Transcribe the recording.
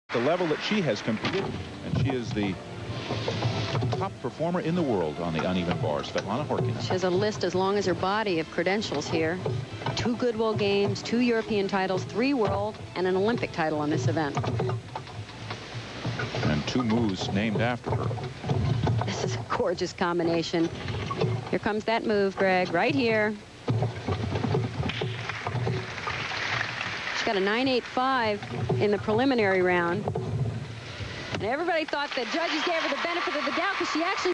the level that she has competed, and she is the top performer in the world on the uneven bar, Svetlana Khorkina. She has a list as long as her body of credentials here. 2 Goodwill games, 2 European titles, 3 world, and an Olympic title on this event. And 2 moves named after her. This is a gorgeous combination. Here comes that move, Greg, right here. She got a 9.85 in the preliminary round. And everybody thought the judges gave her the benefit of the doubt because she actually